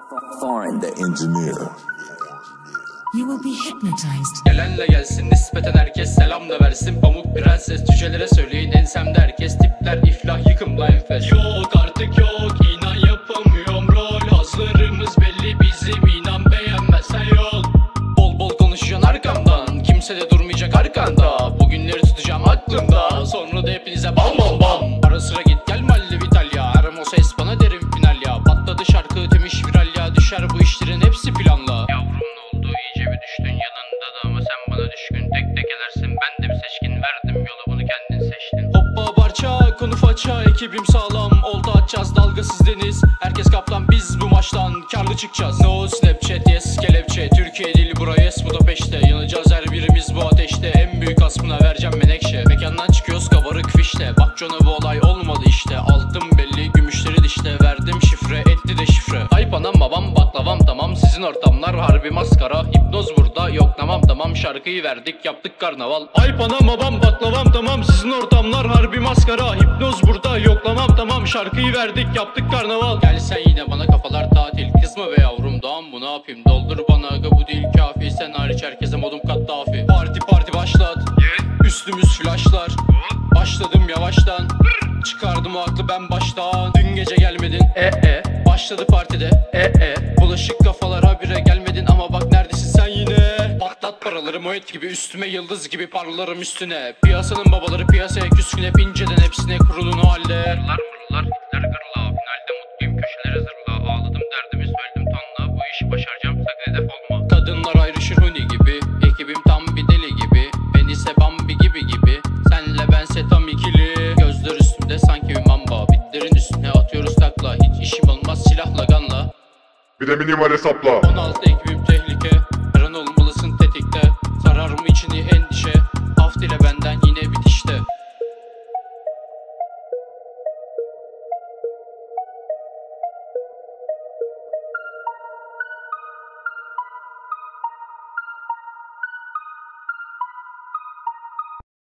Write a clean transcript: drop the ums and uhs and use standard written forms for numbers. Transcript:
Find the engineer. You will be hypnotized. Gelenle gelsin nispeten herkes selam da versin. Pamuk prenses cücelere söyleyin ensemde herkes. Tipler iflah yıkımla enfes. Yok artık yok inan yapamıyorum rol. Hazlarımız belli bizim inan beğenmezsen yok. Bol bol konuşacaksın arkamdan. Kimse de durmayacak arkanda. Bugünleri tutacağım aklımda. Sonra da hepinize bam bam bam. Ara sıra git gel Malle Vitalya. Hermosa Espana derim final ya. Patladı şarkı tüm iş viral ya. Düşer bu işlerin hepsi planla. Yavrum ne oldu iyice bir düştün yanında da ama sen bana düşkün. Tek tek elersin ben de bir seçkin. Verdim yolu bunu kendin seçtin. Hoppa parça konu faça ekibim sağlam. Olta atacağız dalgasız deniz. Herkes kaptan biz bu maçtan karlı çıkacağız. No Snapchat yes kelepçe. Türkiye dili buraya yes bu da peşte. Yanacağız her birimiz bu ateşte. En büyük aspına vereceğim menekşe. Mekandan çıkıyoruz kabarık fişte. Bak John'a bu olay olmadı işte. Altın belli gümüşleri dişte. Verdim şifre etti de şifre. Ayıp anam babam baklavam tamam. Sizin ortamlar harbi maskara. Hipnoz burada yok tamam şarkıyı verdik yaptık karnaval. Ayıp anam babam baklavam tamam. Sizin ortamlar harbi maskara. Hipnoz burada yok tamam şarkıyı verdik yaptık karnaval. Gel sen yine bana kafalar tatil. Kızma be yavrum doğan bu ne yapayım. Doldur bana aga bu değil kafi. Sen hariç herkese modum kaddafi. Parti başlat üstümüz flashlar. Başladım yavaştan. Çıkardım o aklı ben baştan. Dün gece gelmedin başladı partide bulaşık kafalar habire gelmedin ama bak neredesin sen yine. Patlat paraları Moet gibi üstüme yıldız gibi parlarım üstüne. Piyasanın babaları piyasaya küskün hep inceden hepsine kurulun o halde. Mırlar hitler gırla finalde mutluyum köşeleri zırla. Ağladım derdimi söyledim tonla. Bu işi başaracağım sakın hedef olma. Kadınlar ayrışır huni gibi. Ekibim tam bir deli gibi. Ben ise Bambi gibi. Senle bense tam ikili. Gözler üstümde sanki bir mamba. Bitlerin üstüne atıyoruz takla. Hiç işim olmaz silahla ganla. Bir de minimal hesapla. 16 ekibim tehlike. Her an olmalısın tetikte. Sarar mı içini endişe. Af dile benden yine bitiş.